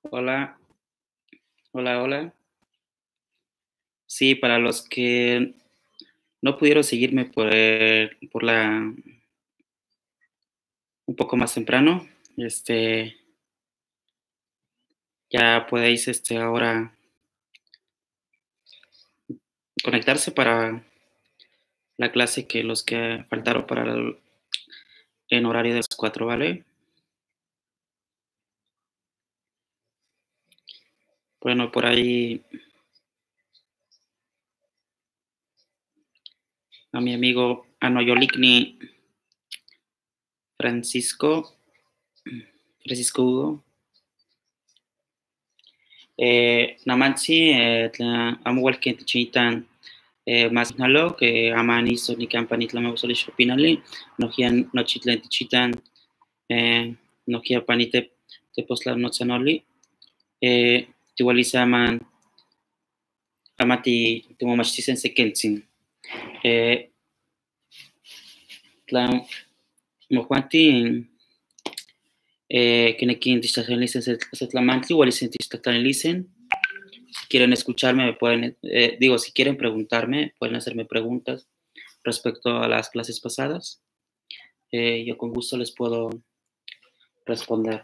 Hola, hola, hola. Sí, para los que no pudieron seguirme por un poco más temprano, ya podéis, ahora conectarse para la clase que los que faltaron en horario de las 4, ¿vale? Bueno, por ahí a mi amigo Anoyolikni Francisco, Francisco Hugo, Namansi, Amuel Kentichitan, más nalo que amani so ni campanit la mabusoli shopinali, no gian no chitlentichitan, no gia panite te posla no zanoli, tiwalizaman amati tumomachisen se keltsin. Tla mojuanti Kenekin tistatanilisen se tlamantli, walisen tistatanilisen. Si quieren escucharme, me pueden, si quieren preguntarme, pueden hacerme preguntas respecto a las clases pasadas. Yo con gusto les puedo responder.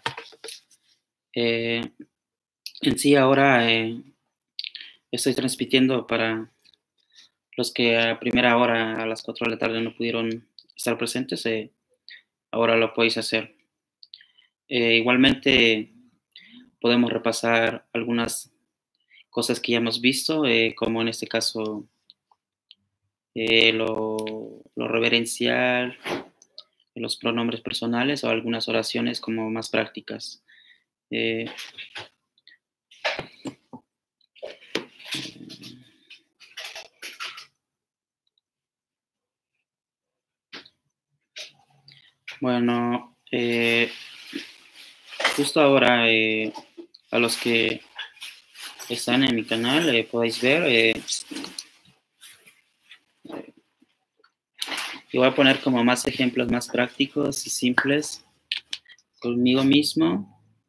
En sí, ahora estoy transmitiendo para los que a primera hora, a las 4 de la tarde, no pudieron estar presentes. Ahora lo podéis hacer. Igualmente, podemos repasar algunas cosas que ya hemos visto, como en este caso lo reverencial, los pronombres personales o algunas oraciones como más prácticas. Bueno, justo ahora a los que están en mi canal podéis ver, yo voy a poner como más ejemplos más prácticos y simples conmigo mismo.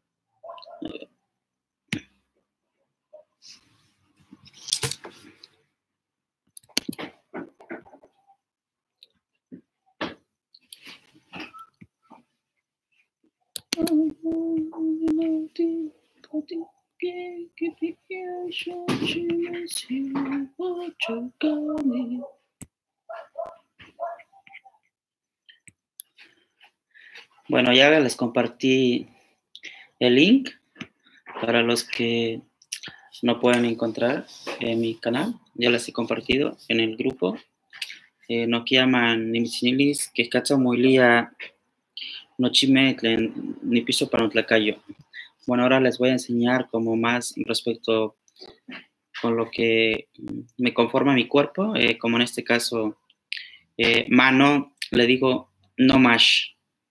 Bueno, ya les compartí el link para los que no pueden encontrar en mi canal. Ya les he compartido en el grupo. No llaman ni misinilis que cacha muilia no chime ni piso para un tlacayo. Bueno, ahora les voy a enseñar como más respecto con lo que me conforma mi cuerpo, como en este caso, mano, le digo no más,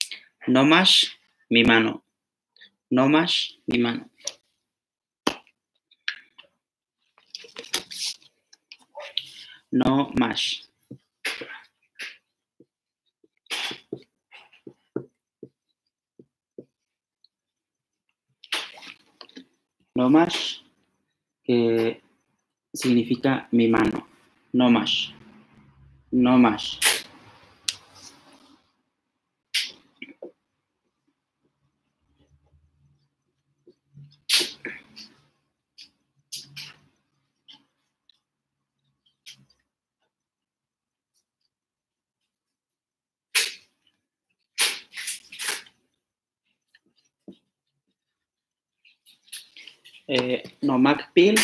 mi mano, no más, mi mano. No más. No más, que significa mi mano. No más. No más. Nomakpil.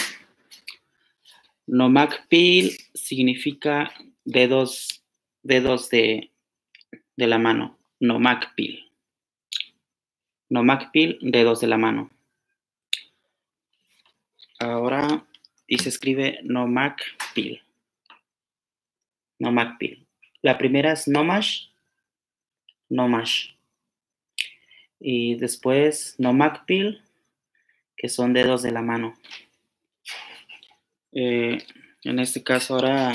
Nomakpil significa dedos de la mano. Nomakpil. Nomakpil, dedos de la mano. Ahora, y se escribe Nomakpil. Nomakpil. La primera es Nomash. Nomash. Y después Nomakpil, que son dedos de la mano. En este caso ahora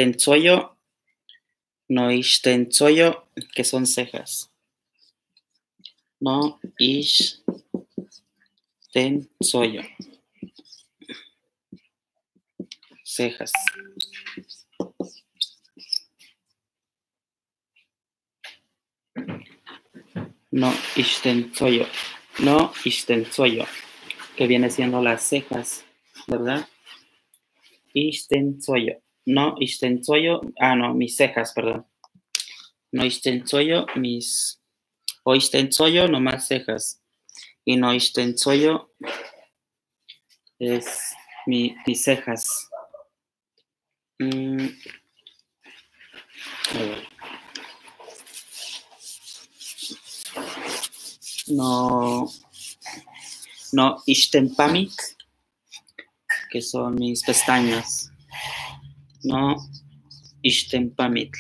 Noishtensoyo, que son cejas. No ishten soyo. Cejas. No ishten soyo. No ishten soyo. Que viene siendo las cejas, ¿verdad? Ishten soyo. No ishten soyo. Ah, no, mis cejas, perdón. No ishten soyo, mis. O ishten soyo, nomás cejas. Y no ishten soyo es mis cejas. A ver. No ishtenpamik, que son mis pestañas. No ishtenpamik.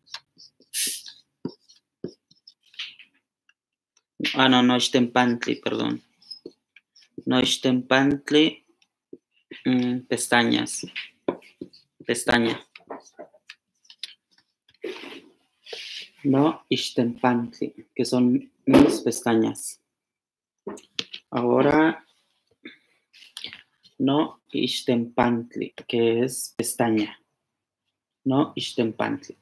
Ah, no ishtenpantli, perdón. No ishtenpantli, pestañas. Pestaña. No ishtenpantli, que son mis pestañas. Ahora, no ishtenpantli, que es pestaña. No ishtenpantli.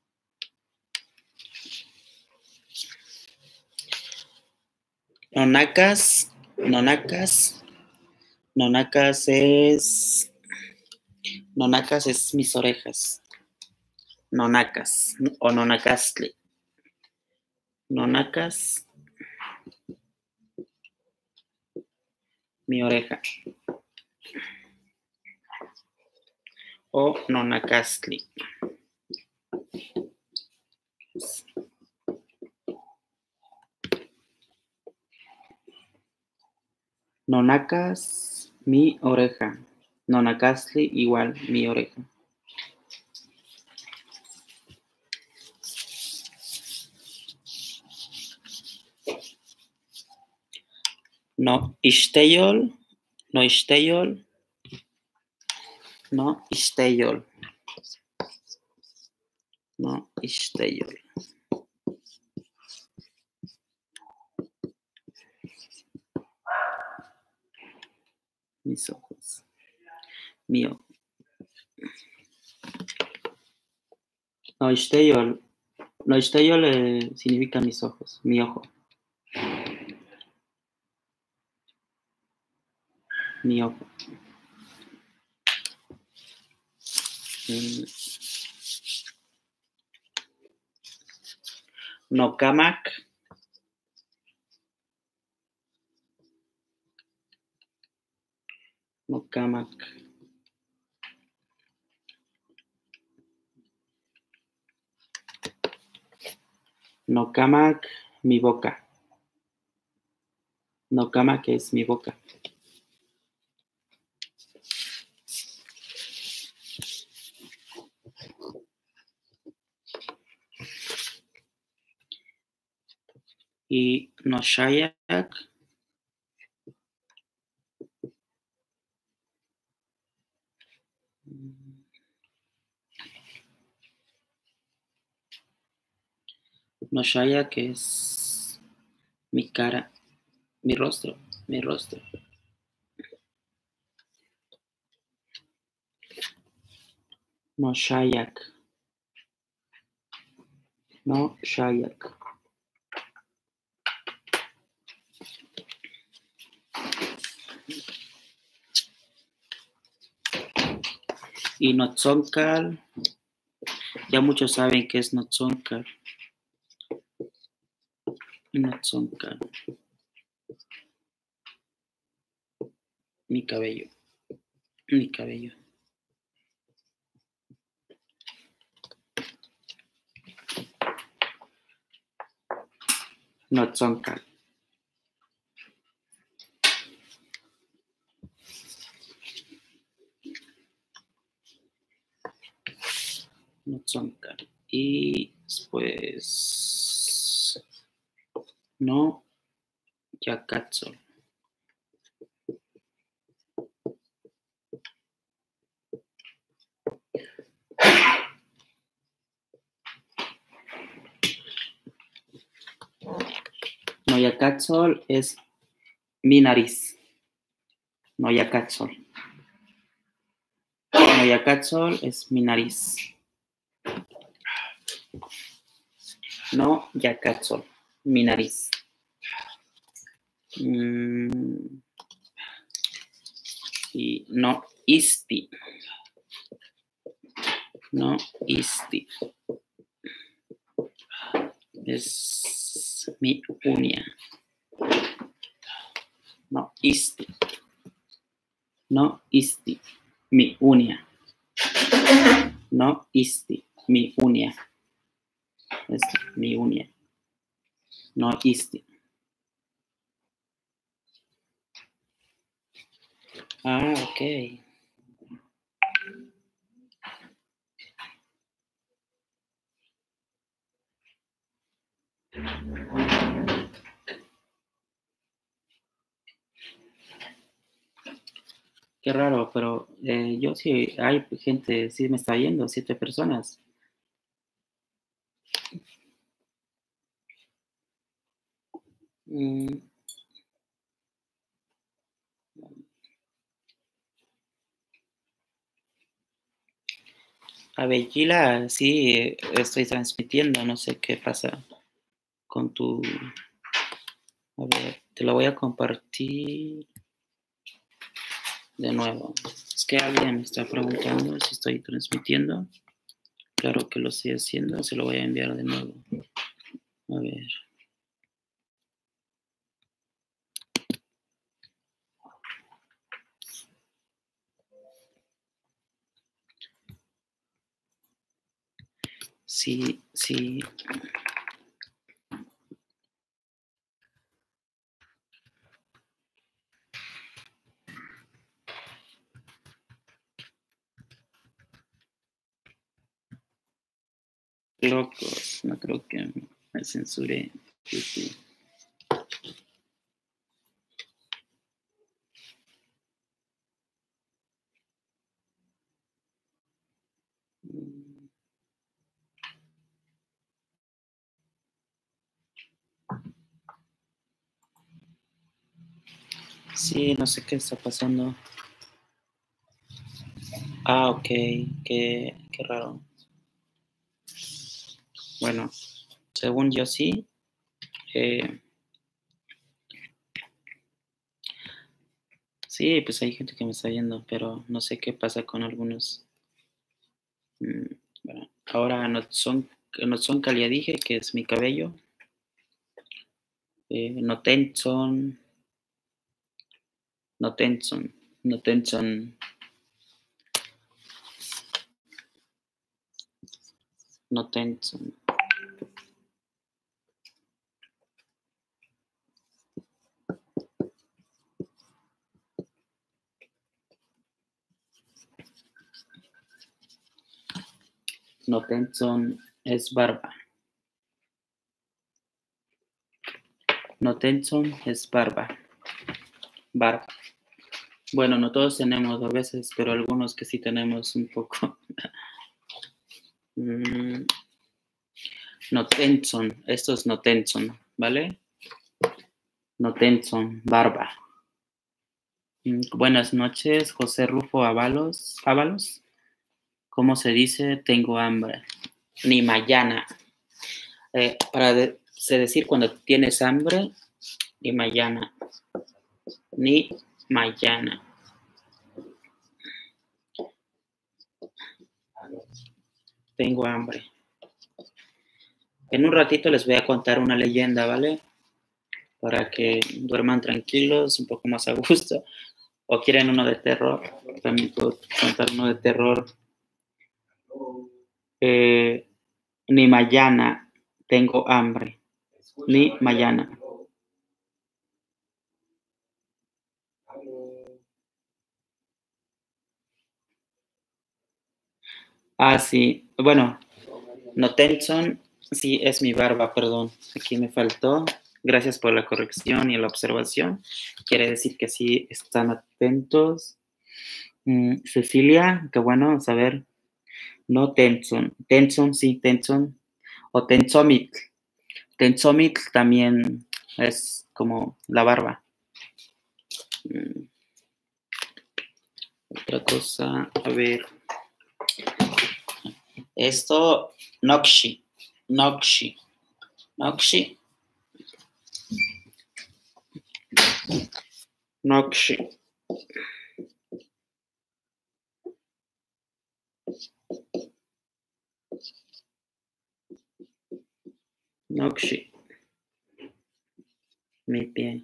Nonacas es mis orejas. Nonacas o nonacastli. Nonacas, mi oreja. O nonacastli. Nonacas, mi oreja. Nonacastli, igual, mi oreja. No isteyol. No isteyol. No isteyol. No isteyol. Mis ojos. Mi ojo. No isteyol. No isteyol significa mis ojos. Mi ojo. Mi ojo. No kamak. No kamak. No kamak, mi boca. No kamak es mi boca. Y no shayak. No shayak es mi cara, mi rostro, mi rostro. No shayak. No shayak. Y Notzonkal, ya muchos saben qué es Notzonkal. Notzonkal. Mi cabello. Mi cabello. Notzonkal. Notzonkal. Y después no Yakatzol. No Noyakatsol es mi nariz. Noyakatsol. Noyakatsol es mi nariz. Noyakatsol, mi nariz. Y no isti. No isti. Es mi uña. No isti. No isti. Mi uña. No isti. Mi uña. Es mi uña. No isti. Ah, ok. Qué raro, pero yo sí, hay gente, sí me está yendo, 7 personas. A Bellila, sí, estoy transmitiendo, no sé qué pasa con tu... A ver, te lo voy a compartir de nuevo. Es que alguien me está preguntando si estoy transmitiendo. Claro que lo estoy haciendo, se lo voy a enviar de nuevo. A ver. Sí, sí. Locos, no creo que me censure YouTube. Sí, no sé qué está pasando. Ah, ok, qué raro. Bueno, según yo sí. Sí, pues hay gente que me está viendo, pero no sé qué pasa con algunos. Bueno, ahora no son ya dije que es mi cabello. No tenson. No tenson. No tenson. No tenson. No tenson es barba. No tenson es barba. Barba. Bueno, no todos tenemos a veces, pero algunos que sí tenemos un poco. No tenson. Esto es no tenson, ¿vale? No tenson, barba. Buenas noches, José Rufo Ábalos. ¿Cómo se dice? Tengo hambre. Ni mañana. Se decir cuando tienes hambre, ni mañana. Ni mañana. Tengo hambre. En un ratito les voy a contar una leyenda, ¿vale? Para que duerman tranquilos, un poco más a gusto. O quieren uno de terror, también puedo contar uno de terror. Ni mañana tengo hambre. Ni mañana. Ah, sí. Bueno, no tenson, sí, es mi barba, perdón. Aquí me faltó. Gracias por la corrección y la observación. Quiere decir que sí están atentos. Cecilia, qué bueno saber. No tenson. Tenson, sí, tenson. O tensomit. Tensomit también Es como la barba. Otra cosa, a ver. Esto, Nokshi. Nokshi. Nokshi. Nokshi. Nokshi. Mi pie.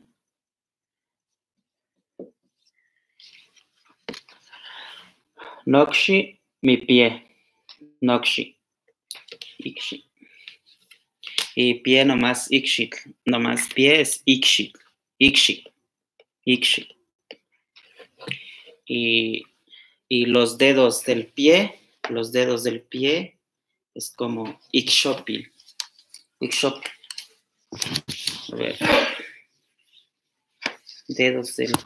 Nokshi, mi pie. Nokshi. Ikshi. Y pie nomás Ikshit. Nomás pie es Ikshit. Ikshi. Ikshi. Y los dedos del pie es como Ikshopil. Ikshopil. A ver. Dedos del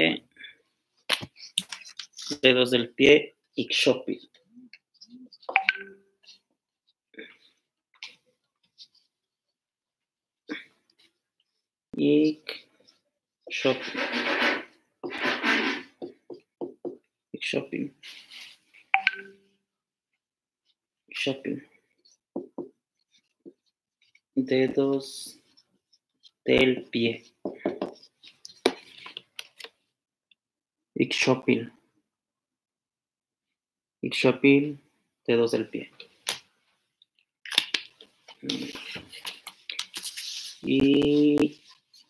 pie, Ikshopil. Ikshopil. Ikshopil. Ikshopil. Dedos del pie. Ikshopil. Ikshopil, dedos del pie. Y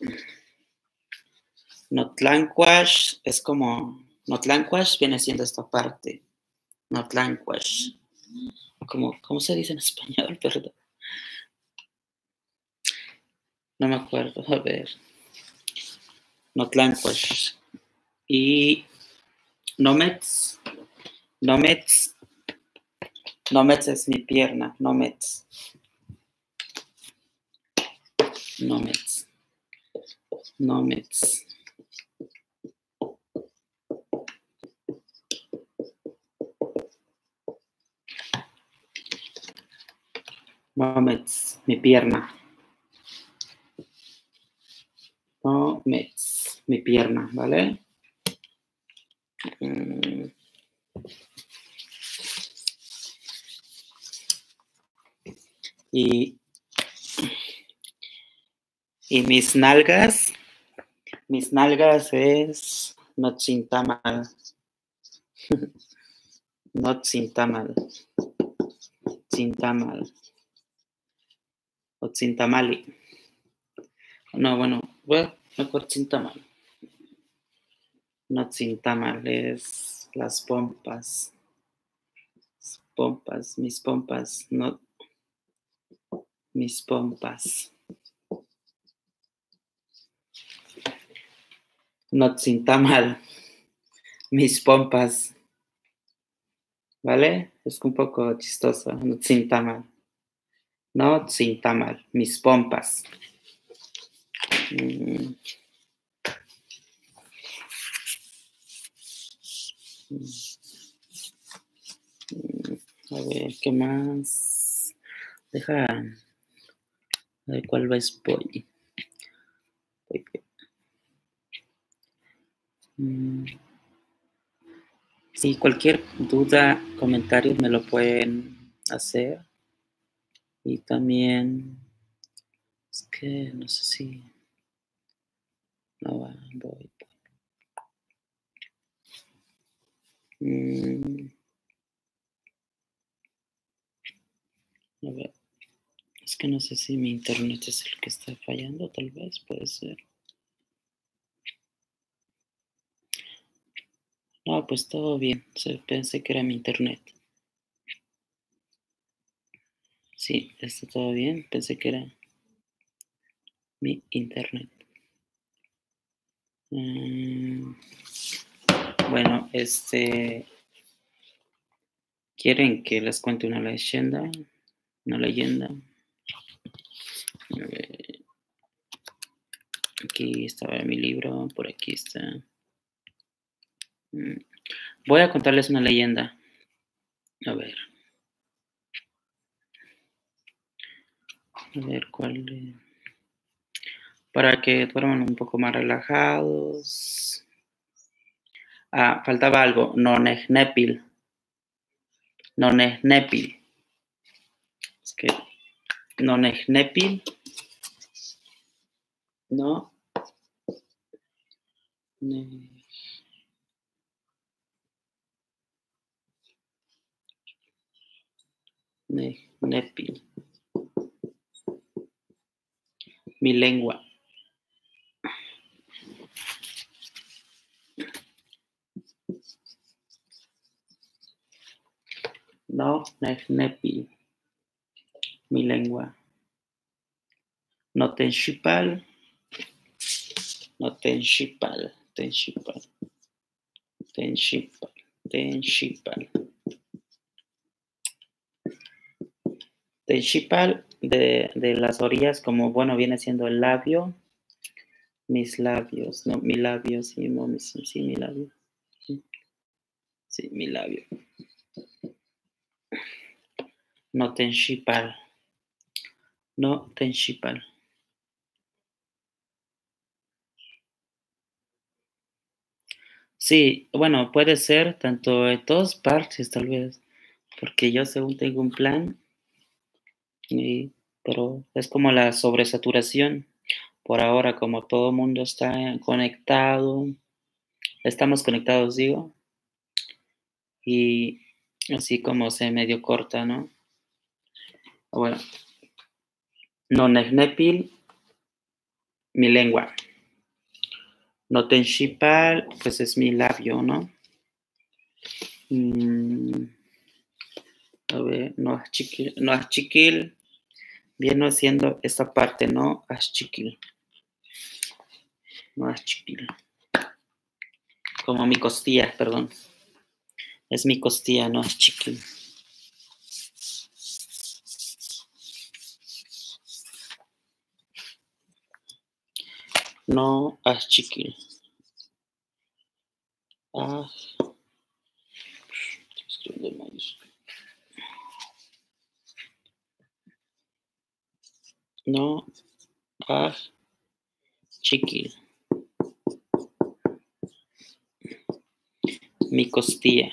Notlancuash es como... Notlancuash viene siendo esta parte. Notlancuash. ¿Cómo se dice en español? Perdón. No me acuerdo. A ver. Notlancuash. Y Nomets. Nomets. Nomets es mi pierna. Nomets. Nomets. Nomets. Nomets, mi pierna. Nomets, mi pierna, ¿vale? Y mis nalgas es Notzintamal. Notzintamal. Tzintamal. O Tzintamali. No, bueno, mejor Tzintamal. Notzintamal es las pompas. Pompas, mis pompas, no. Mis pompas. Notzintamal. Mis pompas. ¿Vale? Es un poco chistoso. Notzintamal. Notzintamal. Mis pompas. A ver, ¿qué más? Deja. A ver cuál vez voy. Si cualquier duda, comentario me lo pueden hacer. Y también, es que no sé si... No va, voy. A ver, es que no sé si mi internet es el que está fallando, tal vez, puede ser. No, pues todo bien, pensé que era mi internet. Sí, está todo bien, pensé que era mi internet. Bueno, ¿quieren que les cuente una leyenda? Una leyenda. A ver. Aquí estaba mi libro, por aquí está. Voy a contarles una leyenda. A ver. A ver, ¿cuál? para que duerman un poco más relajados. Ah, faltaba algo, Nonehnepil. Nonehnepil. Es que Nonehnepil, no. Nepil. Mi lengua. No, Nepil. Mi lengua. No tenshipal. No tenshipal. Tenshipal. Tenshipal. Tenshipal. Tenshipal de las orillas, como bueno, viene siendo el labio. Mis labios, no, mi labio, sí, no, sí, mi labio. Sí, mi labio. No tenshipal. No tenshipal. Sí, bueno, puede ser tanto en todas partes, tal vez, porque yo según tengo un plan, pero es como la sobresaturación. Por ahora, como todo el mundo está conectado, estamos conectados, digo, y así como se medio corta, ¿no? Bueno, Nonehnepil, mi lengua. Notenshipal, pues es mi labio, ¿no? A ver, Noachikil, viene haciendo esta parte, ¿no? Ashchikil. Noachikil. Como mi costilla, perdón. Es mi costilla, no Ashchikil. No Ashchikil. Ah. No Ashchikil. Mi costilla.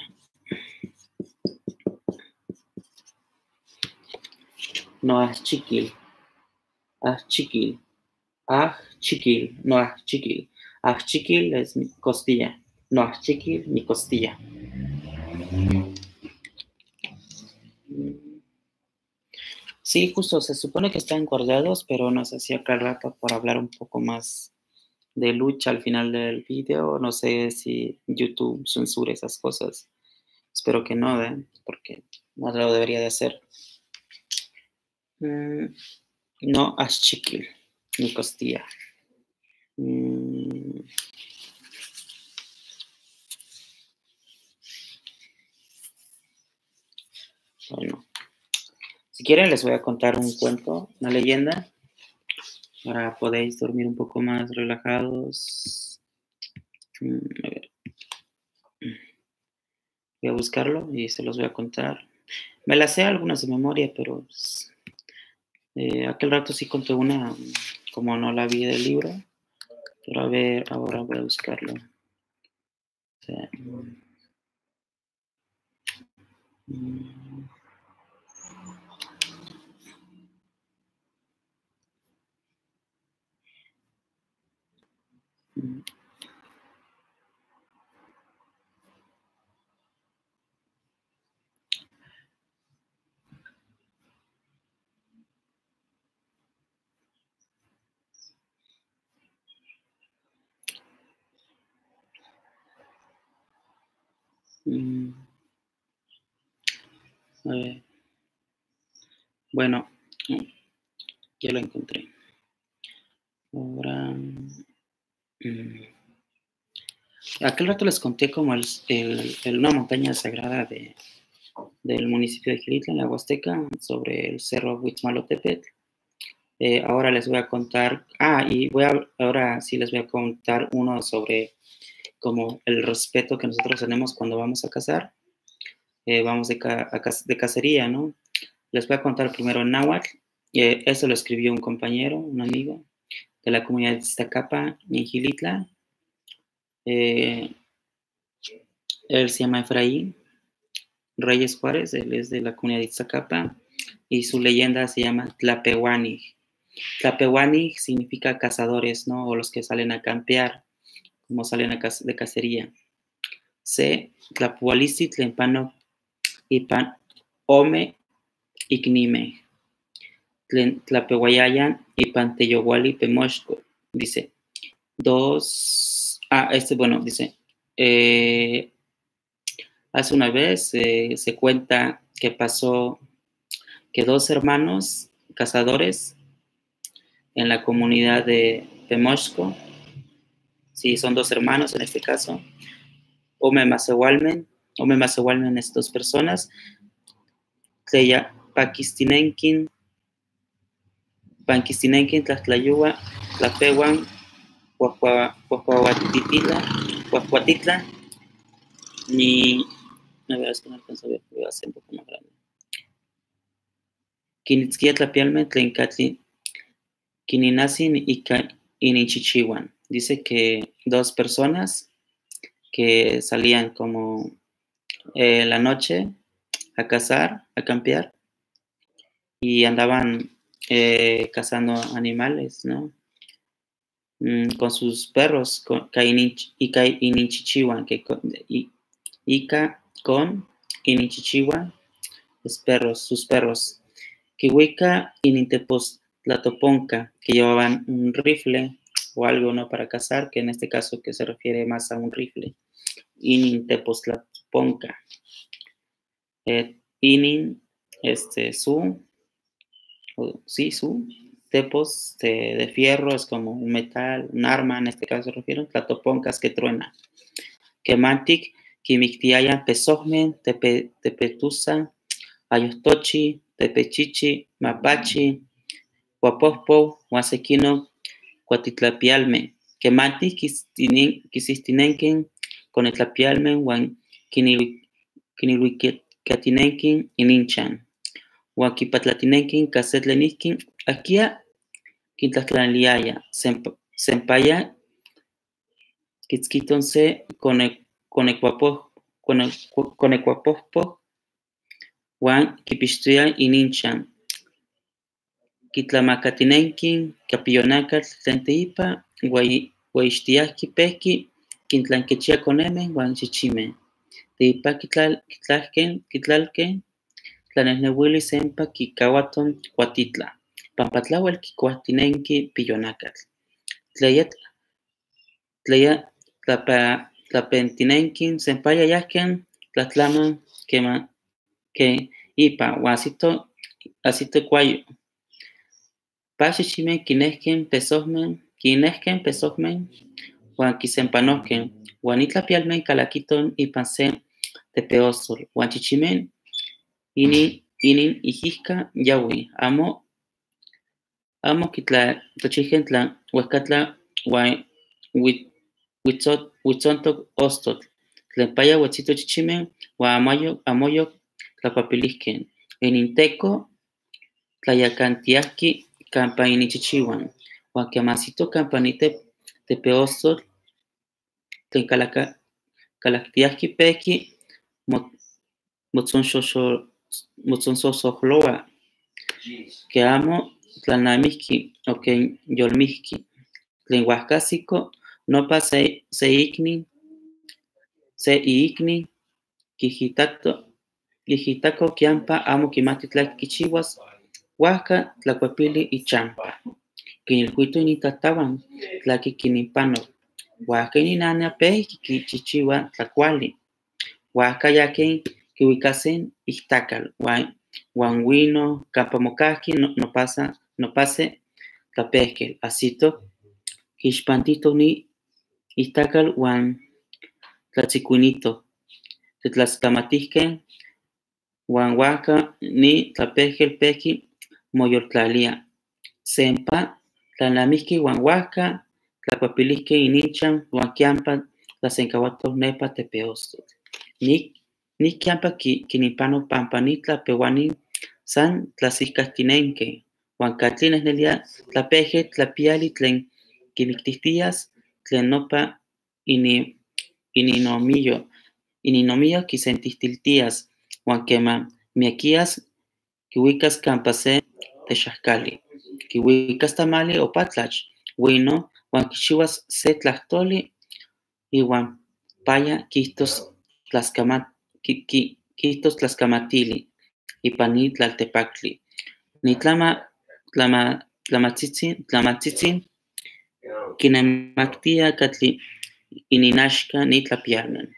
No Ashchikil. Ashchikil. Ashchikil. No Ashchikil. Ashchikil es mi costilla. No Ashchikil, mi costilla. Sí, justo, se supone que están guardados, pero nos hacía cada rato por hablar un poco más de lucha al final del video. No sé si YouTube censura esas cosas. Espero que no, porque no lo debería de hacer. No, Ashchikil, mi costilla. Bueno, si quieren les voy a contar un cuento, una leyenda, para podéis dormir un poco más relajados. A ver. Voy a buscarlo y se los voy a contar. Me la sé algunas de memoria, pero pues, aquel rato sí conté una, como no la vi del libro. Pero a ver, ahora voy a buscarlo. O sea, a ver. Bueno, ya lo encontré. Ahora, aquel rato les conté como una montaña sagrada del municipio de Xilitla, en la Huasteca, sobre el cerro Huitzmalotepetl. Ahora les voy a contar, y ahora sí les voy a contar uno sobre como el respeto que nosotros tenemos cuando vamos a cazar. Vamos de cacería, ¿no? Les voy a contar primero en náhuatl. Eso lo escribió un compañero, un amigo. de la comunidad de Iztacapa, en Gilitla. Él se llama Efraín Reyes Juárez, él es de la comunidad de Iztacapa, y su leyenda se llama Tlapehuanig. Tlapehuanig significa cazadores, ¿no? O los que salen a campear, como salen de cacería. C. Tlapualisi Tlempano Ipan Ome Ignime. Tlapehuayayan Ipan Teyowali Pemoshko. Dice, dice, hace una vez se cuenta que pasó que 2 hermanos cazadores en la comunidad de Pemoshko, sí, son 2 hermanos en este caso, Ome Masewalmen es 2 personas, Tleya Panquistinenquin, Tlaxtlayua, Tlapehuan, Huacuatitla, ni, a ver, es que no alcanzo a ver, voy a hacer un poco más grande. Quinitzquia Tlapialme, Tlencatli, Quininasin y Inichichihuan. Dice que 2 personas que salían como la noche a cazar, a campear, y andaban cazando animales, ¿no? Con sus perros, Inichichihuan, Ica con Inichichihuan, sus perros. Kiwika Inintepos Tlatoponca, que llevaban un rifle o algo, ¿no? Para cazar, que en este caso que se refiere más a un rifle. Inintepos Tlatoponca. Inin, su, tepos de fierro, es como un metal, un arma, en este caso se refiere, Tlatoponcas que truena. Kemantic, Kimictiaya, Pesogmen, Tepetusa, Ayostochi, Tepechichi, Mapachi, Huapospo, Huasequino, Cuatitlapialme, Kemantic, Quisistinenquen, Conetlapialme, Huan Quiniluicatinenquen, Ininchan, Huaquipatlatinenquen, Casetlenisquen, Aquia, Quintlasclanliaya, Sempaya, Quitzquitonce, Conecuapospo, Juan Kipixtuya Ininchan, Quitlamacatinequin, Capillonacatl, Tlenteipa, Guaixtiasqui Pesqui, Quintlanquechia Conemen, Juan Chichime, Teipa Quitlalquen, Tlanesnehuili Sempa, Quicahuaton, Cuatitla, Pampatlahuel, Quicuastinenqui, Pillonacatl, Tleya Tlapentinenquin, Sempaya Yasquen, Tlatlaman, que Ipa, Huasito, Asito Cuayo. Pachichimen, Quinesquen, Pesosmen, Juan Quisempanosquen, Juanitlapialmen, Calaquiton, Ipansen, Tepeosol, Juan Chichimen, Inin, Ijisca, Yahui, Amo, Tochigentla, Huescatla, Huitzontoc, Ostot, Tlenpaya, Huetzito Chichimen, Amoyo, Tlapapilisquen, Eninteco, Tlayacantiasqui, Campainichichihuan, Huaquiamasito, Campanite, Tepeosol, Tlencalactiasqui, Pequi, Motzonsosohloa, que amo, Tlanamisqui, Oken Yolmisqui, Tlenhuascásico, Nopa Seikni, Quijitaco, Quiampa, Amo Quimati Tlaquichihuas, Huasca, Tlacuapili y Champa. Quinilcuito Initatawan, Tlaquiquinipano, Huasca Ininana Pei, Quichichihua, Tlacuali, Huasca Yaquen, Quihuicasen, Ixtacal, Huanhuino, Campamocasqui, no pase, Tlapesquel, Asito, Quixpantito ni Ixtacal, Huan Tlatzicuinito, Tetlascamatisque, Huan Huasca ni Tlapesquel Pequi, Moyoltlalia, Sempa, Tlanamisqui, Huan Huasca, Tlacuapilisque, Ininchan, Huan Quiampa, Tlasencahuatos Nepa, Tepeosto. Ni Quiampa, Quinipano, Pampanitla, Pehuanin, San Tlaciscastinenque, Huan Catlines Nelia, Tlapeje, Tlapiali, Tlen quimictitías, tlenopa, ininomillo, quisentistiltías, huanquema, miaquías, quihuicas campase, texascali, quihuicas tamali o patlach, huino, huanquichihuas se tlahtoli, iwan paya quistos tlascamatili, ipani tlaltepactli, tlamatzitzin, kinemactia catli ininashka nitlapialman,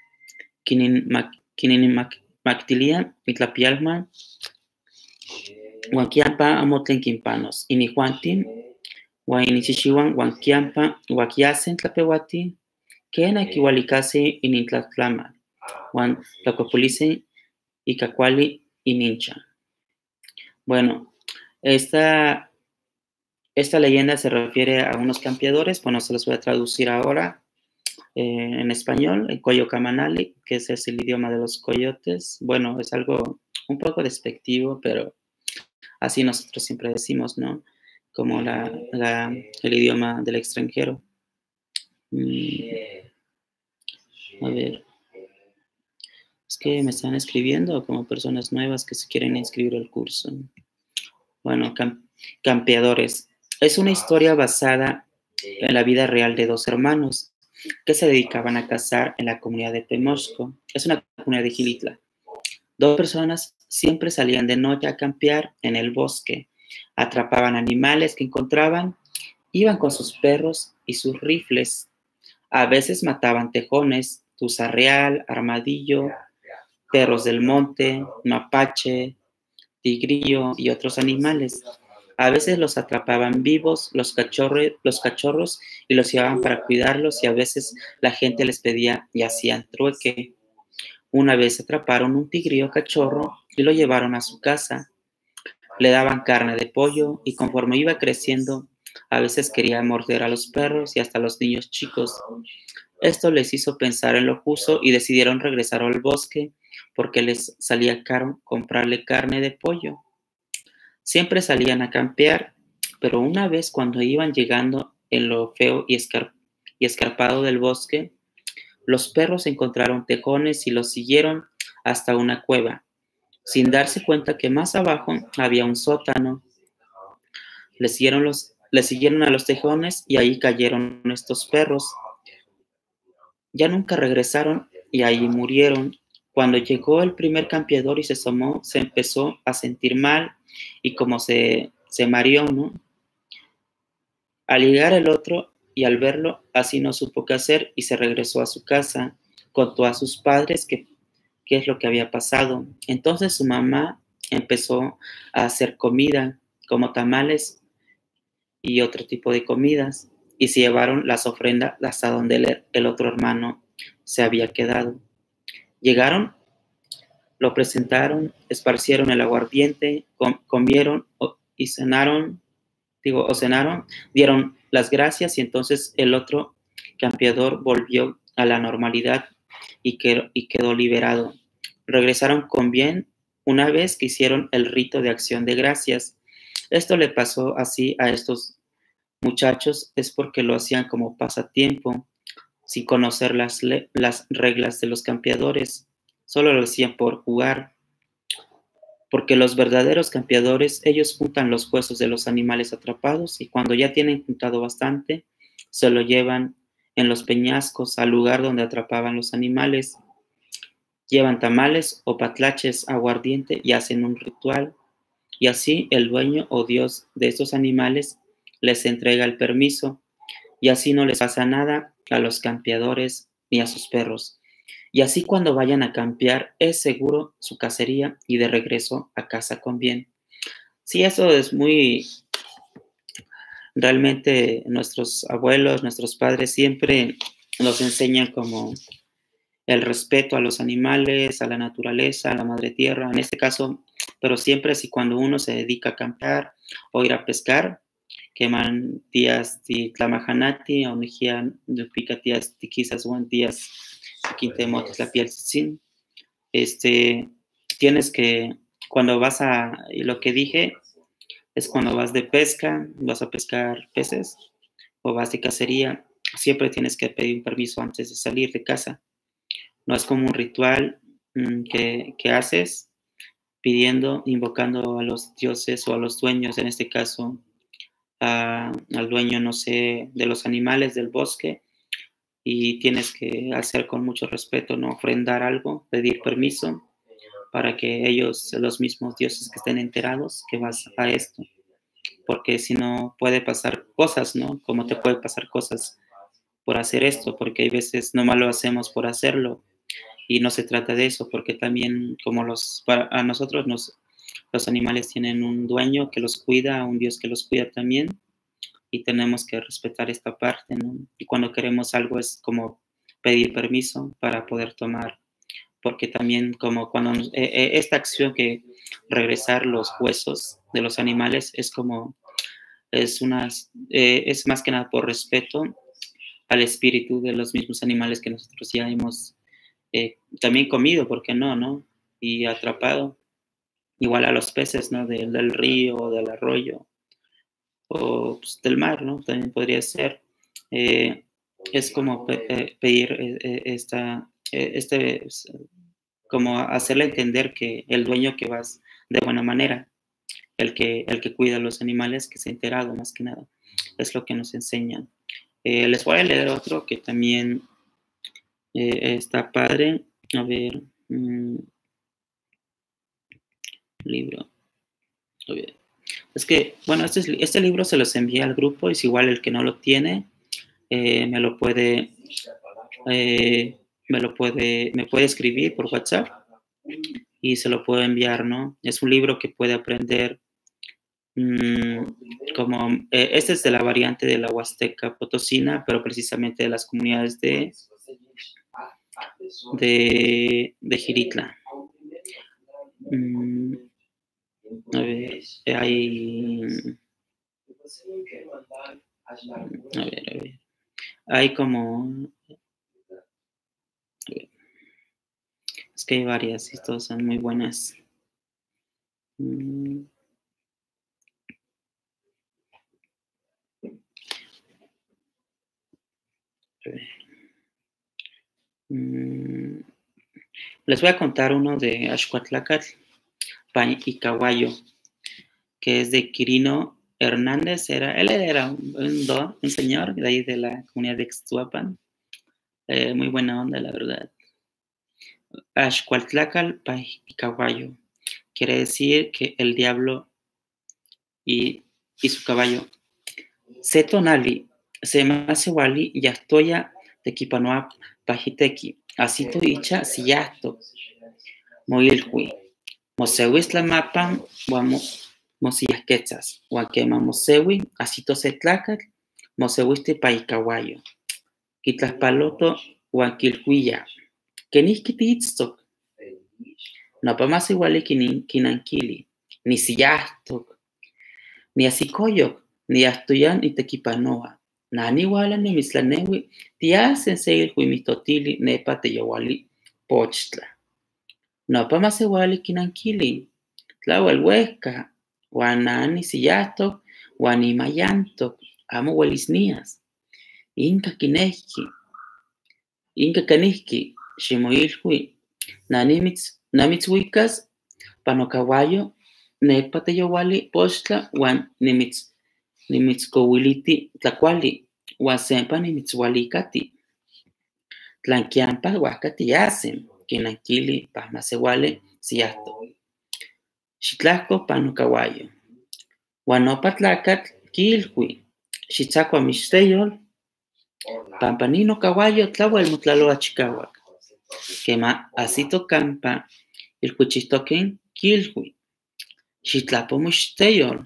kininmactilia nitlapialman, huanquiampa amo tlen quimpanos, inijuantin, huan inichichihuan huanquiampa huaquiasen tlapeuatin, kena kiualicasi inintlatlama, huan tlacuapolisen ika kuali inincha. Bueno, esta leyenda se refiere a unos campeadores. Bueno, se los voy a traducir ahora en español, en Coyocamanali, que es el idioma de los coyotes. Bueno, es algo un poco despectivo, pero así nosotros siempre decimos, ¿no? Como el idioma del extranjero. A ver. Es que me están escribiendo como personas nuevas que se quieren inscribir al curso. Bueno, campeadores. Es una historia basada en la vida real de dos hermanos que se dedicaban a cazar en la comunidad de Temosco. Es una comunidad de Gilitla. Dos personas siempre salían de noche a campear en el bosque. Atrapaban animales que encontraban, iban con sus perros y sus rifles. A veces mataban tejones, tuza real, armadillo, perros del monte, mapache, tigrillo y otros animales. A veces los atrapaban vivos los cachorros y los llevaban para cuidarlos, y a veces la gente les pedía y hacían trueque. Una vez atraparon un tigrillo cachorro y lo llevaron a su casa. Le daban carne de pollo y conforme iba creciendo, a veces quería morder a los perros y hasta a los niños chicos. Esto les hizo pensar en lo justo y decidieron regresar al bosque porque les salía caro comprarle carne de pollo. Siempre salían a campear, pero una vez cuando iban llegando en lo feo y escarpado del bosque, los perros encontraron tejones y los siguieron hasta una cueva, sin darse cuenta que más abajo había un sótano. Les siguieron a los tejones y ahí cayeron estos perros. Ya nunca regresaron y ahí murieron. Cuando llegó el primer campeador y se asomó, se empezó a sentir mal y como se mareó, ¿no? Al llegar el otro y al verlo, así no supo qué hacer y se regresó a su casa. Contó a sus padres qué es lo que había pasado. Entonces su mamá empezó a hacer comida, como tamales y otro tipo de comidas, y se llevaron las ofrendas hasta donde el otro hermano se había quedado. Llegaron, lo presentaron, esparcieron el aguardiente, comieron y cenaron, dieron las gracias, y entonces el otro campeador volvió a la normalidad y quedó liberado. Regresaron con bien una vez que hicieron el rito de acción de gracias. Esto le pasó así a estos muchachos es porque lo hacían como pasatiempo, sin conocer las reglas de los campeadores. Solo lo hacían por jugar, porque los verdaderos campeadores, ellos juntan los huesos de los animales atrapados y cuando ya tienen juntado bastante, se lo llevan en los peñascos al lugar donde atrapaban los animales. Llevan tamales o patlaches, aguardiente y hacen un ritual. Y así el dueño o dios de estos animales les entrega el permiso, y así no les pasa nada a los campeadores ni a sus perros. Y así cuando vayan a campear es seguro su cacería y de regreso a casa con bien. Sí, eso es realmente nuestros abuelos, nuestros padres siempre nos enseñan como el respeto a los animales, a la naturaleza, a la madre tierra, en este caso, pero siempre si cuando uno se dedica a campear o ir a pescar, queman días de Tlamajanati, o Mejian, de Picatías, Tiquizas, Juan días, Quintemotes, la piel sin. Tienes que, cuando vas lo que dije, es cuando vas de pesca, vas a pescar peces, o básica sería, siempre tienes que pedir un permiso antes de salir de casa. No es como un ritual que haces pidiendo, invocando a los dioses o a los dueños, en este caso al dueño, no sé, de los animales del bosque, y tienes que hacer con mucho respeto, ¿no? Ofrendar algo, pedir permiso para que ellos, los mismos dioses que estén enterados que vas a esto, porque si no puede pasar cosas, ¿no? Como te puede pasar cosas por hacer esto, porque hay veces nomás lo hacemos por hacerlo y no se trata de eso, porque también como a nosotros los animales tienen un dueño que los cuida, un Dios que los cuida también, y tenemos que respetar esta parte, ¿no? Y cuando queremos algo es como pedir permiso para poder tomar, porque también como cuando esta acción que regresar los huesos de los animales es como, es más que nada por respeto al espíritu de los mismos animales que nosotros ya hemos también comido, ¿por qué no, no? Y atrapado, igual a los peces, ¿no? Del río, del arroyo, o pues, del mar, ¿no? También podría ser. Es como pedir como hacerle entender que el dueño que vas de buena manera, el que cuida a los animales, que se ha enterado más que nada. Es lo que nos enseñan. Les voy a leer otro que también está padre. A ver, libro. A ver. Es que, bueno, este libro se los envía al grupo, es igual el que no lo tiene, me puede escribir por WhatsApp y se lo puedo enviar, ¿no? Es un libro que puede aprender este es de la variante de la Huasteca Potosina, pero precisamente de las comunidades de Jiritla. A ver, hay como... Es que hay varias y todas son muy buenas. Les voy a contar uno de Axcuatlacatl y Caguayo, que es de Quirino Hernández. Él era un señor de ahí de la comunidad de Ixtuapan. Muy buena onda, la verdad. Axcuatlacatl y Caguayo quiere decir que el diablo y su caballo. Setonali, Semasewali, Yastoya, Tequipanoa, Pajiteki, Asito Icha, Siyasto, Moilhui, Mosehuisla Mapan, Mosiasquetzas, Huaquema Mosehui, Asito Setlacat, Mosehuiste Paicahuayo, Quitlaspaloto, Huanquilhuilla, Keniskititztok, no pa más igual Kinankili, ni Siyastok, ni Asikoyok, ni Astoyan y Tequipanoa. Nani wala ni mislanewi, tia sensei huimistotili nepa teyawali pochtla. No pa más igual kinankili, tlawal huesca, guanani siyasto, guanimayanto, amo huelisnías. Inca kinehki, Inca kanihki, shimoilhui, namitzhuicas, panocahuayo, nepa teyawali pochtla, guan nimitzkouiliti tlakuali, uan sempa nimitzualikati. Tlanquiampa huascati yasem, quinankili pahmasewale siyahto. Xitlahco panocahuayo. Uan opa tlacatl quilhui, xitzacua mixteyol, pampanino cahuayo tlauel motlaloa chicauac. Quema asito campa ilcuichistoquen quilhui, xitlapo mixteyol.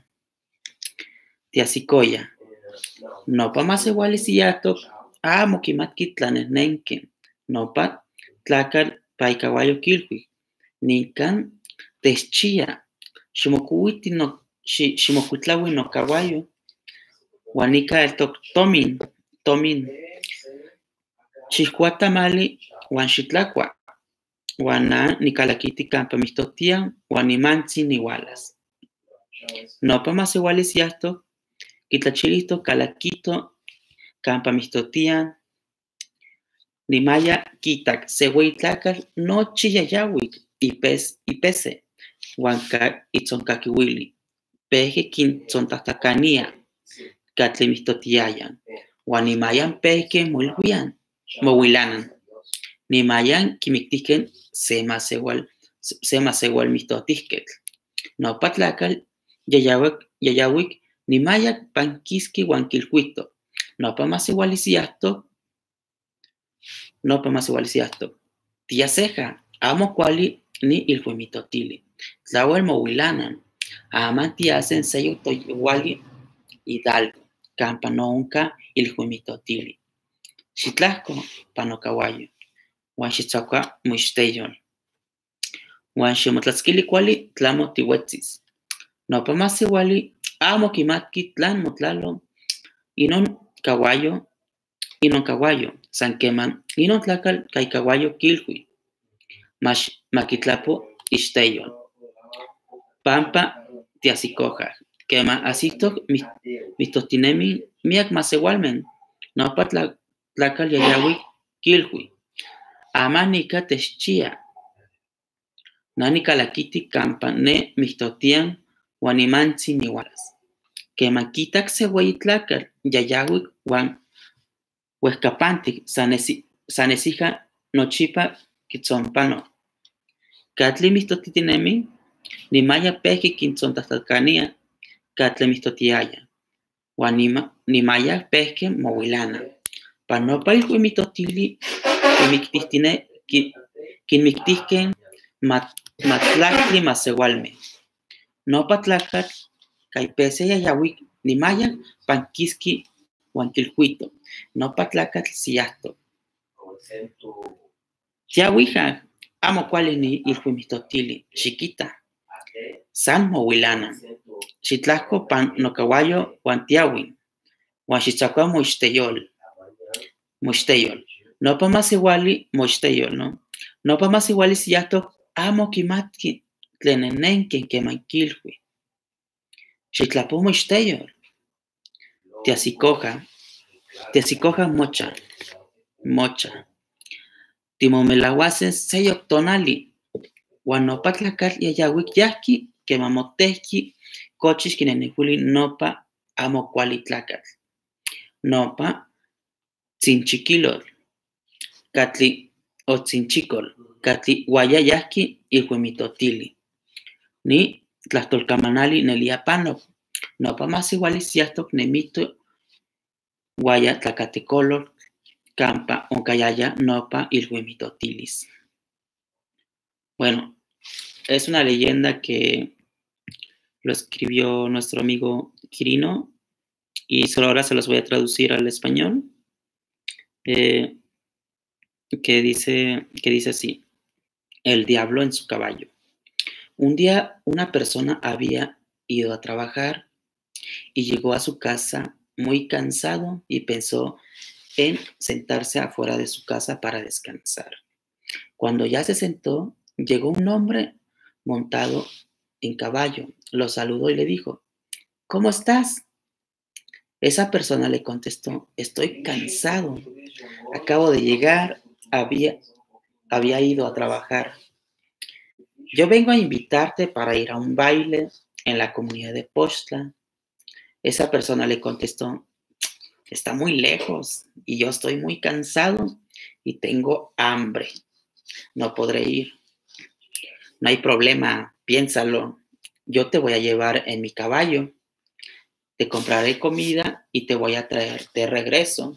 Tiasicoya. Nopa masewali siyatok, amo kimatki tlanenenken. Nopa tlacal paicahuayo quilhui. Nincan techia. Ximocuitlaui no cahuayo. Huanica el tomin. Xihcuatamali huan xitlacua. Huana nicalaquiti campa mixtotian huan nimantzin nihualas. Nopa masewali siyatok, Quitlachilistok calaquito campa mistotian, nimaya kitak sehuitlacal nochi yayawik y pese, huanca itzoncaquiwili, peje quintzontahtacania, catli mistotiayan, huan nimayan peje mulhuian, mohuilanan, nimayan quimictiquen sema sewal mistotisquetl, no patlacal yayawik nimayak panquisqui huan quilhuito, no pa más igualiciasto, tía ceja, amo cuali ni ilhuimitotili, tlawel mohuilanan, aman tiasen seyo toyuali hidalgo, campa nunca ilhuimitotili, xitlasco panocahuayo, huan xitzocua muixteyol, huan ximotlatzquili cuali tlamo tihuetzis, no pa más iguali amo quimatqui tlan motlalo, inon cahuayo, san queman, inon tlacal cay cahuayo quilhui, maquitlapo ixteyol, pampa tiasicoja, quema asito mistotinemi miak masewalmen, no pa tlacal yayawi quilhui, ama nica techchia, nani calaquiti campa ne mistotian huanimanzi niwalas, quema quitak sehuey tlacal yayawik huan huescapantic sanesija nochipa quitzonpano. Catli mistotitinemi, nimaya peji quintzontahtacania, catli mistotiaya, huan nimaya peje mohuilana. Panopa ilhui mistotili, quinmictisquen matlactli masewalme. No patlacat, caipese yayawik, nimaya panquisqui huan quilhuito, no patlacat siasto. Tiawija, amo cuali ni ilhui mistotili, chiquita, san mohuilana, xitlasco pan nocahuayo huan tiawin, huan xitzacua moixteyol, no pa más iguali moixteyol, no? No pa más iguali siasto, amo quimatqui tlenenenquen queman quilhui, xitlapo moixteyol, tiasicoja mocha, timomelahuasen seyok tonali, huan nopa tlacal yayawik yahki quemamotehki cochis quinenehuli nopa amo cuali tlacal, nopa tzinchiquilol, catli huayayahki ilhuimitotili, ni tlahtolcamanali neliapanok, nopa más iguali siastok nemito guaya tlacatecolol, campa oncayaya nopa ilhuimitotilis. Bueno, es una leyenda que lo escribió nuestro amigo Quirino y solo ahora se los voy a traducir al español, que dice así: el diablo en su caballo. Un día una persona había ido a trabajar y llegó a su casa muy cansado y pensó en sentarse afuera de su casa para descansar. Cuando ya se sentó, llegó un hombre montado en caballo, lo saludó y le dijo: ¿cómo estás? Esa persona le contestó: estoy cansado, acabo de llegar, había ido a trabajar. Yo vengo a invitarte para ir a un baile en la comunidad de Pochtla. Esa persona le contestó: está muy lejos y yo estoy muy cansado y tengo hambre. No podré ir. No hay problema, piénsalo. Yo te voy a llevar en mi caballo. Te compraré comida y te voy a traer de regreso.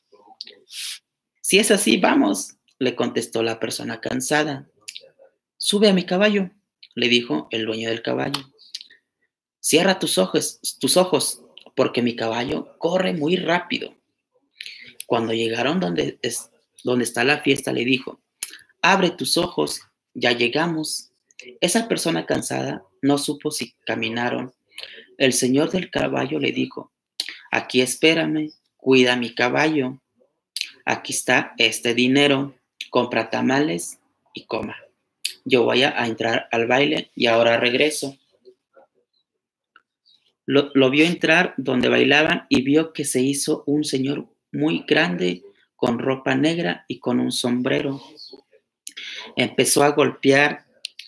Si es así, vamos, le contestó la persona cansada. Sube a mi caballo, le dijo el dueño del caballo. Cierra tus ojos, porque mi caballo corre muy rápido. Cuando llegaron donde está la fiesta, le dijo: abre tus ojos, ya llegamos. Esa persona cansada no supo si caminaron. El señor del caballo le dijo: aquí espérame, cuida mi caballo. Aquí está este dinero, compra tamales y coma. Yo voy a entrar al baile y ahora regreso. Lo vio entrar donde bailaban y vio que se hizo un señor muy grande, con ropa negra y con un sombrero. Empezó a golpear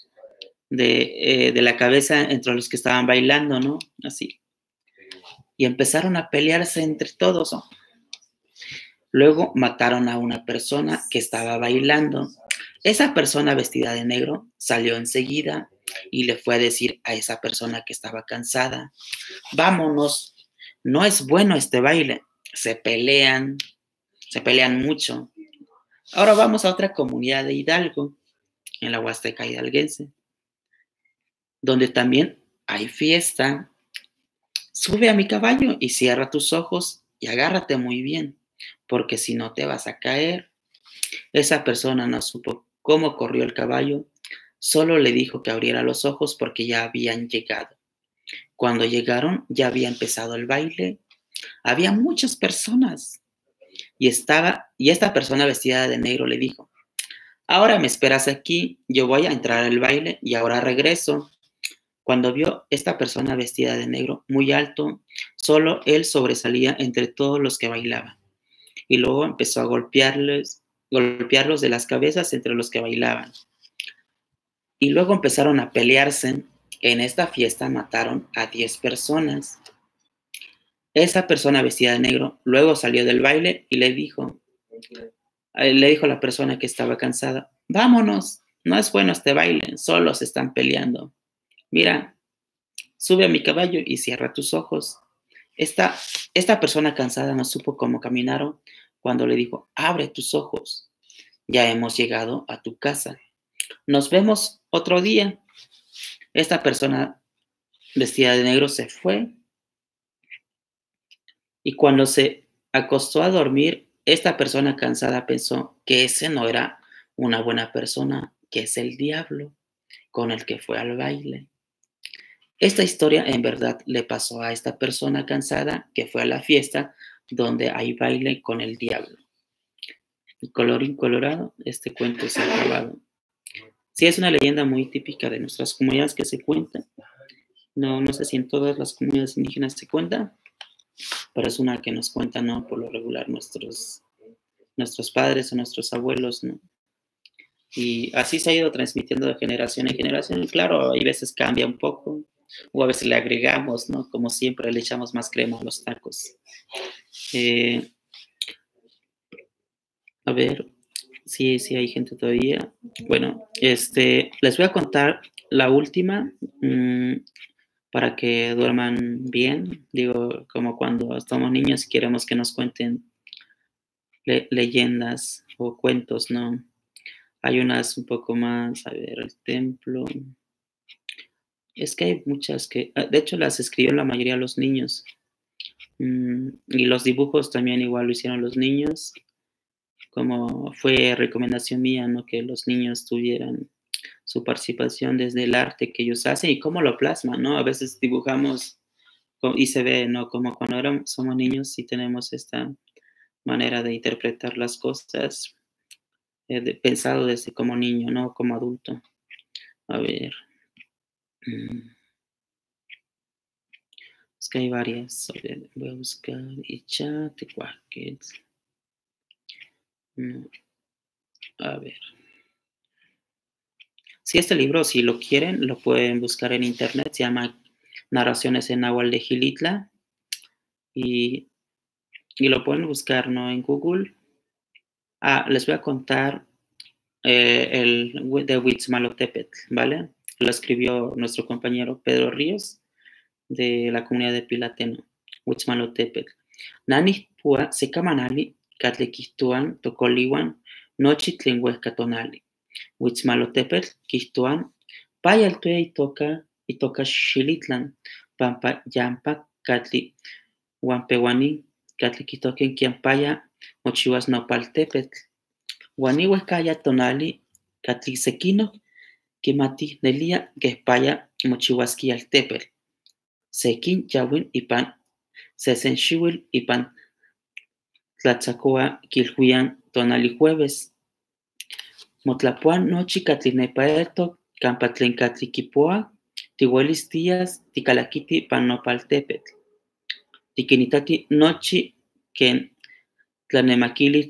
de la cabeza entre los que estaban bailando, ¿no? Así. Y empezaron a pelearse entre todos, ¿no? Luego mataron a una persona que estaba bailando. Esa persona vestida de negro salió enseguida y le fue a decir a esa persona que estaba cansada, vámonos, no es bueno este baile, se pelean mucho. Ahora vamos a otra comunidad de Hidalgo, en la Huasteca hidalguense, donde también hay fiesta. Sube a mi caballo y cierra tus ojos y agárrate muy bien, porque si no te vas a caer. Esa persona no supo cómo corrió el caballo, solo le dijo que abriera los ojos porque ya habían llegado. Cuando llegaron ya había empezado el baile, había muchas personas y esta persona vestida de negro le dijo, ahora me esperas aquí, yo voy a entrar al baile y ahora regreso. Cuando vio esta persona vestida de negro muy alto, solo él sobresalía entre todos los que bailaban. Y luego empezó a golpearlos de las cabezas entre los que bailaban. Y luego empezaron a pelearse. En esta fiesta mataron a 10 personas. Esa persona vestida de negro luego salió del baile y le dijo a la persona que estaba cansada, vámonos, no es bueno este baile, solo se están peleando. Mira, sube a mi caballo y cierra tus ojos. Esta persona cansada no supo cómo caminaron cuando le dijo, abre tus ojos, ya hemos llegado a tu casa. Nos vemos otro día. Esta persona vestida de negro se fue y cuando se acostó a dormir, esta persona cansada pensó que ese no era una buena persona, que es el diablo con el que fue al baile. Esta historia en verdad le pasó a esta persona cansada que fue a la fiesta donde hay baile con el diablo. Y colorín colorado, este cuento se ha acabado. Sí, es una leyenda muy típica de nuestras comunidades que se cuenta. No sé si en todas las comunidades indígenas se cuenta, pero es una que nos cuentan, ¿no? Por lo regular nuestros padres o nuestros abuelos, ¿no? Y así se ha ido transmitiendo de generación en generación. Y claro, hay veces cambia un poco, o a veces le agregamos, ¿no? Como siempre, le echamos más crema a los tacos. A ver, sí hay gente todavía. Bueno, les voy a contar la última para que duerman bien. Digo, como cuando estamos niños y queremos que nos cuenten leyendas o cuentos, ¿no? Hay unas un poco más, a ver, el templo. Es que hay muchas que, de hecho, las escribió la mayoría de los niños. Y los dibujos también igual lo hicieron los niños. Como fue recomendación mía, ¿no? Que los niños tuvieran su participación desde el arte que ellos hacen y cómo lo plasman, ¿no? A veces dibujamos y se ve, ¿no? Como cuando somos niños y tenemos esta manera de interpretar las cosas, pensado desde como niño, no como adulto. A ver. Es que hay varias. A ver, voy a buscar Ichatecuaquetl. A ver. Si este libro, si lo quieren, lo pueden buscar en internet. Se llama Narraciones en Nahuatl de Xilitla. Y lo pueden buscar, ¿no? En Google. Les voy a contar el de Huitzmalotepetl, ¿vale? Lo escribió nuestro compañero Pedro Ríos de la comunidad de Pilateno, Huitzmalotepetl. Nani pua sekamanali katlequihtuan tocoliwan nochi tlen huehcatonali. Huitzmalotepetl quihtuan payaltuya itoka Xilitlan, pampa yampa katli huampewani katli quihtoquen quiampaya mochiuas nopaltepetl. Uan niuehcaya tonali katli sequinoh quimatih nelia quehpaya mochiuasquia altepetl. Sequin yauin ipan sesenxiuil ipan tlatzacoa quilhuian tonali jueves. Motlapuan nochi katli nepaetok campa tlen katli quipoa tiuelis tías ticalaquiti ipan nopaltepetl. Tiquinitati nochi quen tlanemakili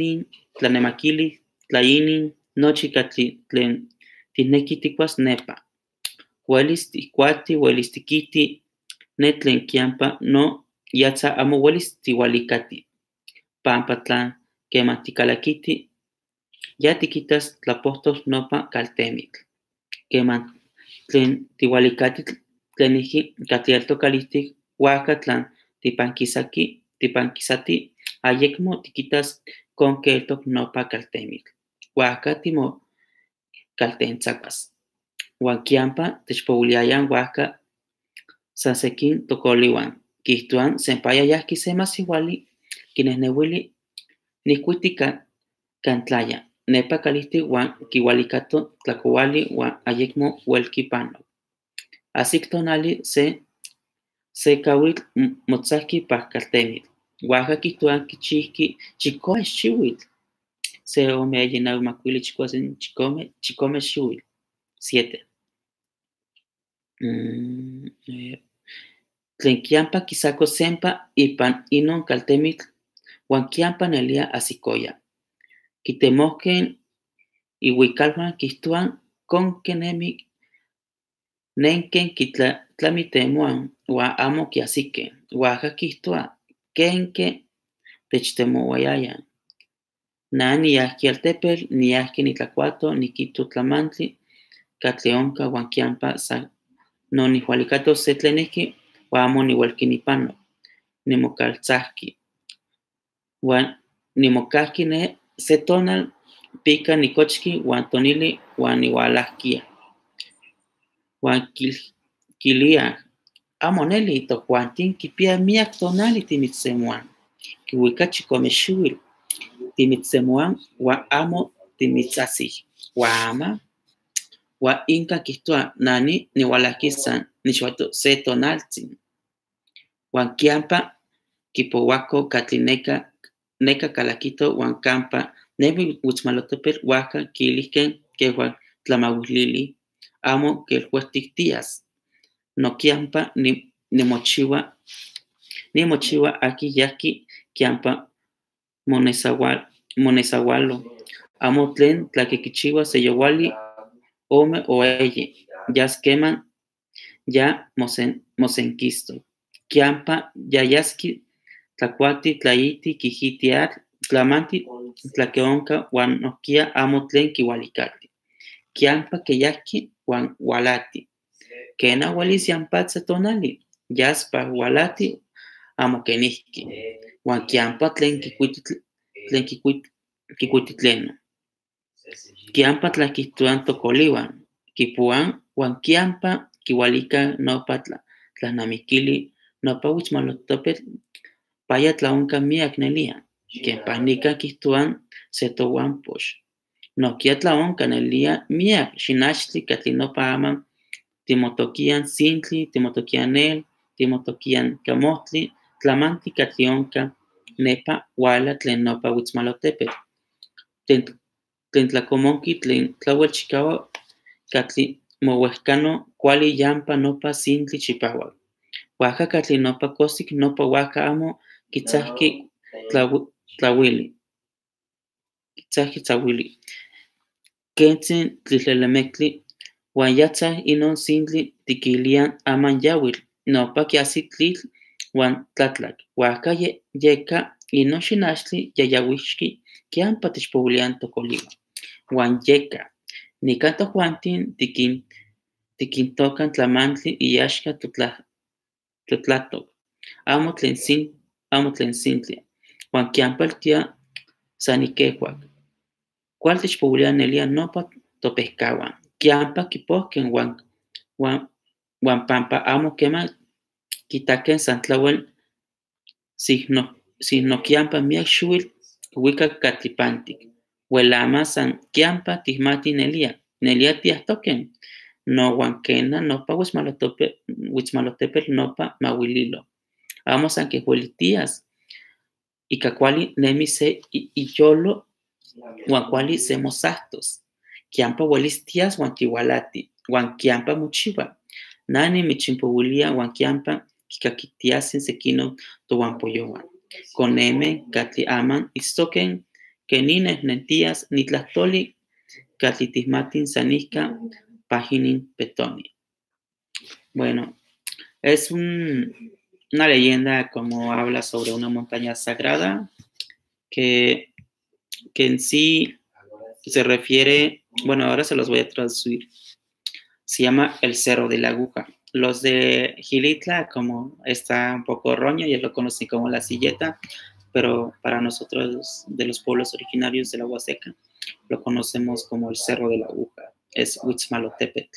tlainin, nochi tlen tineki tikuas nepa. Uelis tikuati, uelis tikiti, ne tlen kiampa no yatza amo uelis tiualikati. Pampa tlan keman tikalakiti, ya tikitas tlapohtos nopa kaltemitl. Keman tlen tiualikati tleniki katlieltokalihtik huaka tlan tipankisati ayekmo tikitas konkeltok nopa kaltemitl. Huaka timo kaltentzakas. Huan kiampa techpouliayan huaka san sekin tokoliwan. Kihtuan senpaya yahki se masiuali kinehneuili nikuitika kantlaya. Nepa kalihtik huan kiualikato tlakouali huan ayekmo uelki pano. Asik tonali se kawitl motzahki pahkaltemitl. Huaka kihtuan kichihki chikome xiuitl. Se ome makuili chikuasen chikome xiuitl. 7. Tlen kiampa kisako sempa ipan inon kaltemitl huan kiampa nelia asikoya. Kitemohken iuikalhuan kihtuan konkenemi nenken kitlamitemoan huan amo kiasike. Huaka kihtua kenke techtemouayayan. Na niyahki altepetl, niyahki nitlakuato, nikitu tlamantli, katli onka huan kiampa san no nihualikato se tlenihki huan amo niuelki nipano. Nimokaltzahki. Huan nimokahki ne se tonal pika nikochki huan tonili huan nihualahkia. Huan kilia, amo neli tokuantin kipia miak tonali timitsemuan. Kiuika chikome xiuitl timitsemuan huan amo timitsasih. Huan huan inka kihtua nani nihualahki san nixiuato se tonaltzin. Huan kiampa kipouako katli neka kalakito huan kampa nemi utzmalotepetl huaka kilihken kehuan tlamauilili amo kelhuehtiktias. No kiampa nimochiua aki yahki kiampa monesaualo. Amo tlen tlakikichiua seyouali ome o eyi. Yas keman ya mosenkisto. Kiampa yayaski tlakuati tlaiti kijiti atl, tlamanti tlakeonka huan nohkia amo tlen kiualikati. Kiampa keyahki huan hualati. Kena uelis yampatza tonali. Yaspa hualati amo kenihki. Huan kiampa tlen kikuititleno. Kiampa tlakihtuan tokoliwan. Kipuan huan kiampa kiualika nopa tlanamikili nopa utzmalotopetl paya tlaonka miak nelia. Kenpahnika kihtuan se tohuampox. Nohkia tlaonka nelia miak xinachtli katli nopa aman timotokian sintli, timotokian nel, timotokian kamohtli, tlamanti katli onka nepa huala tlen nopa utzmalotepetl. Tlen tlakomonki tlen tlauelchikaua katli mouehkano kuali yampa nopa sintli chipauak. Huaka katli nopa kosik nopa huaka amo kitzahki tlauili. Kentzin tlihlelemekli huan yatzah inon sintli tikilian aman yauitl. Nopa kiasi tlitl huan tlatlak. Huaka yeka inon xinachtli yayauixki kiampa techpoulian tokoliwan. Huan yeka nikan tojuantin tikintokan tlamantli iyaxka totlatok. Amo tlen sintli. Huan kiampaltia san ikehuak. Kual techpoulia nelia nopa topehkahuan. Kiampa kipohken huan pampa amo keman kitaken san tlauel sihnokiampa miak xiuitl huikak katlipantik. Huelama san kiampa tihmati nelia tiahtoken. No huan kena nopa utzmalotepetl nopa mauililo. Amo san kehuelitias. Ika kuali nemi se iyolo huan kuali se mosahtos. Kiampa uelis tias huan tihualati. Huan kiampa mochiua. Nani michimpouilia huan kiampa kikakitiasen sekinon tohuampoyouan. Coneme, Catli Aman, Istoken, Kenines, Nentías, Nitlastoli, Catlitismatin, Sanisca, Paginin, Petoni. Bueno, es una leyenda como habla sobre una montaña sagrada que en sí se refiere, bueno, ahora se los voy a traducir. Se llama el Cerro de la Aguja. Los de Gilitla, como está un poco roño, ya lo conocí como la Silleta, pero para nosotros de los pueblos originarios de la Huasteca, lo conocemos como el Cerro de la Aguja. Es Huitzmalotepetl.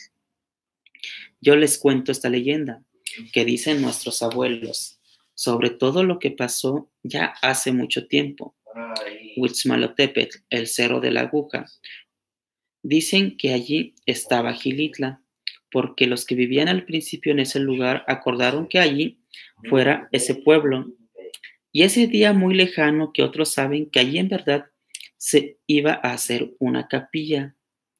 Yo les cuento esta leyenda que dicen nuestros abuelos sobre todo lo que pasó ya hace mucho tiempo. Huitzmalotepetl, el Cerro de la Aguja. Dicen que allí estaba Gilitla, porque los que vivían al principio en ese lugar acordaron que allí fuera ese pueblo. Y ese día muy lejano que otros saben que allí en verdad se iba a hacer una capilla.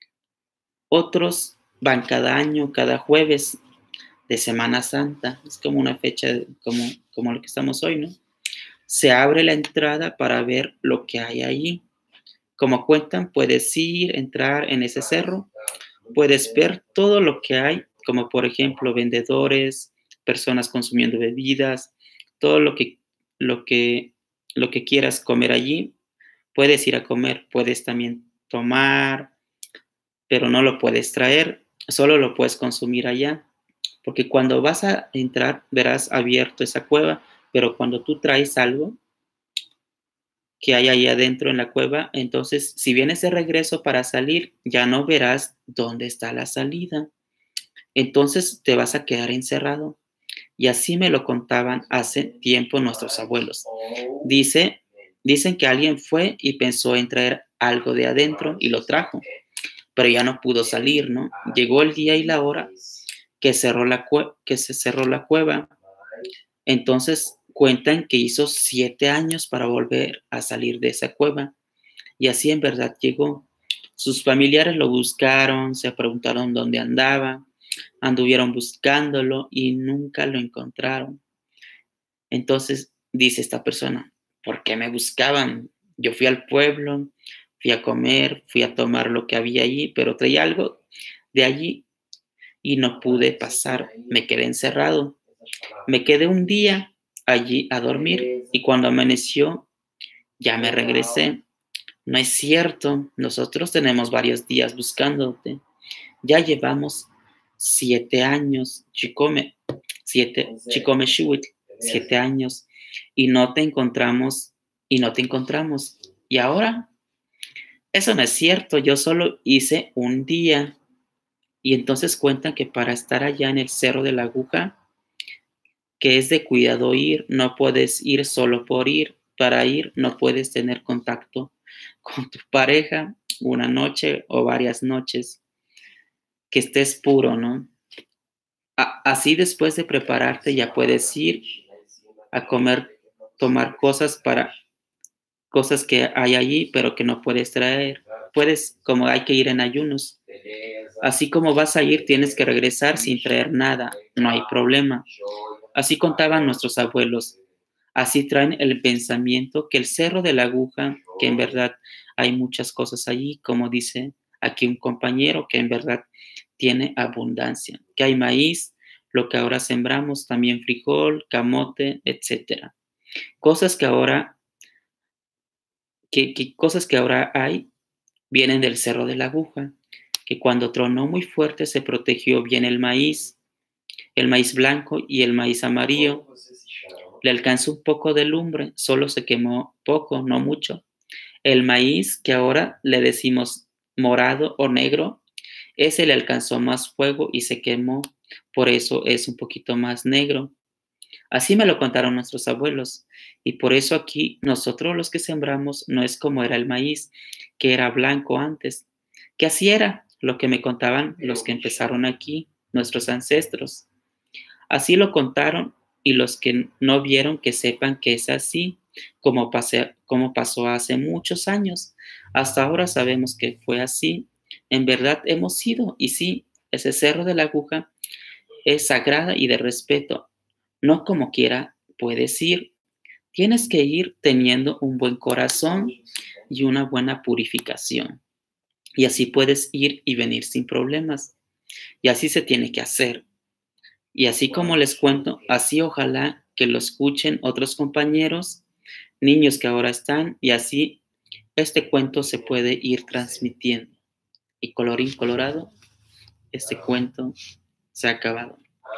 Otros van cada año, cada jueves de Semana Santa, es como una fecha como lo que estamos hoy, ¿no? Se abre la entrada para ver lo que hay allí. Como cuentan, puedes ir, entrar en ese cerro, puedes ver todo lo que hay, como por ejemplo vendedores, personas consumiendo bebidas, todo lo que, lo que quieras comer allí, puedes ir a comer, puedes también tomar, pero no lo puedes traer, solo lo puedes consumir allá, porque cuando vas a entrar verás abierto esa cueva, pero cuando tú traes algo que hay ahí adentro en la cueva, entonces si vienes de regreso para salir, ya no verás dónde está la salida. Entonces te vas a quedar encerrado. Y así me lo contaban hace tiempo nuestros abuelos. Dicen que alguien fue y pensó en traer algo de adentro y lo trajo, pero ya no pudo salir, ¿no? Llegó el día y la hora que se cerró la cueva. Entonces cuentan que hizo 7 años para volver a salir de esa cueva. Y así en verdad llegó. Sus familiares lo buscaron, se preguntaron dónde andaba, anduvieron buscándolo y nunca lo encontraron. Entonces dice esta persona, ¿por qué me buscaban? Yo fui al pueblo, fui a comer, fui a tomar lo que había allí, pero traía algo de allí y no pude pasar, me quedé encerrado. Me quedé un día allí a dormir y cuando amaneció ya me regresé. No es cierto, nosotros tenemos varios días buscándote. Ya llevamos 7 años, Chicome, 7 años, y no te encontramos, Y ahora, eso no es cierto, yo solo hice un día. Y entonces cuentan que para estar allá en el Cerro de la Aguja, que es de cuidado ir, no puedes ir solo por ir. Para ir no puedes tener contacto con tu pareja una noche o varias noches, que estés puro, ¿no? Así después de prepararte ya puedes ir a comer, tomar cosas que hay allí, pero que no puedes traer. Puedes, como hay que ir en ayunos. Así como vas a ir, tienes que regresar sin traer nada, no hay problema. Así contaban nuestros abuelos. Así traen el pensamiento que el Cerro de la Aguja, que en verdad hay muchas cosas allí, como dice aquí un compañero, que en verdad tiene abundancia, que hay maíz, lo que ahora sembramos, también frijol, camote, etcétera. Cosas que ahora, cosas que ahora hay vienen del Cerro de la Aguja, que cuando tronó muy fuerte se protegió bien el maíz blanco y el maíz amarillo. Le alcanzó un poco de lumbre, solo se quemó poco, no mucho. El maíz, que ahora le decimos morado o negro, ese le alcanzó más fuego y se quemó, por eso es un poquito más negro. Así me lo contaron nuestros abuelos, y por eso aquí nosotros los que sembramos no es como era el maíz, que era blanco antes, que así era lo que me contaban los que empezaron aquí, nuestros ancestros. Así lo contaron y los que no vieron que sepan que es así, como pasó hace muchos años. Hasta ahora sabemos que fue así. En verdad hemos sido, y sí, ese Cerro de la Aguja es sagrada y de respeto. No como quiera puedes ir. Tienes que ir teniendo un buen corazón y una buena purificación. Y así puedes ir y venir sin problemas. Y así se tiene que hacer. Y así como les cuento, así ojalá que lo escuchen otros compañeros, niños que ahora están, y así este cuento se puede ir transmitiendo. Y colorín colorado, este cuento se ha acabado.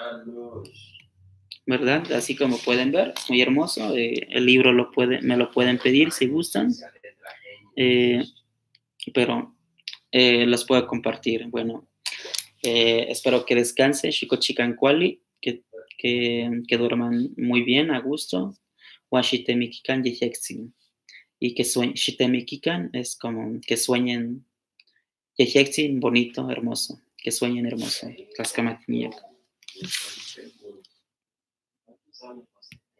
¿Verdad? Así como pueden ver, muy hermoso. El libro me lo pueden pedir si gustan, pero los puedo compartir. Bueno, espero que descansen, Shiko Chikan Kwali, que duerman muy bien, a gusto. Washite Kikan Yejexin. Y que sueñen, Shitemi Kikan es como que sueñen, Yejexin, bonito, hermoso, que sueñen hermoso. Tlaxcamatiniac.